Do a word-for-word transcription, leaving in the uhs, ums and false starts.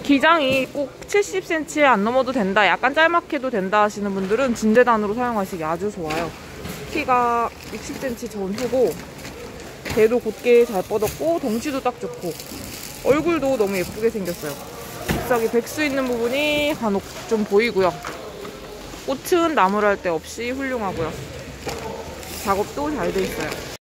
기장이 꼭 칠십 센티미터 안 넘어도 된다, 약간 짤막해도 된다 하시는 분들은 진재단으로 사용하시기 아주 좋아요. 키가 육십 센티미터 전후고 배도 곧게 잘 뻗었고 덩치도 딱 좋고 얼굴도 너무 예쁘게 생겼어요. 잎사귀 백수 있는 부분이 간혹 좀 보이고요. 꽃은 나무랄 데 없이 훌륭하고요. 작업도 잘 돼 있어요.